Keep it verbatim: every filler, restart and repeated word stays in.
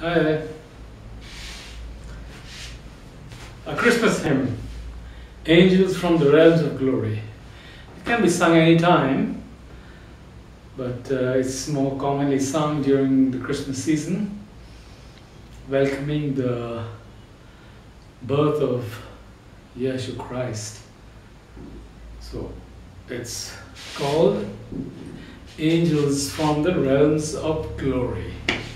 Hi there. A Christmas hymn, Angels from the Realms of Glory. It can be sung any time, but uh, it's more commonly sung during the Christmas season, welcoming the birth of Yeshua Christ. So it's called Angels from the Realms of Glory.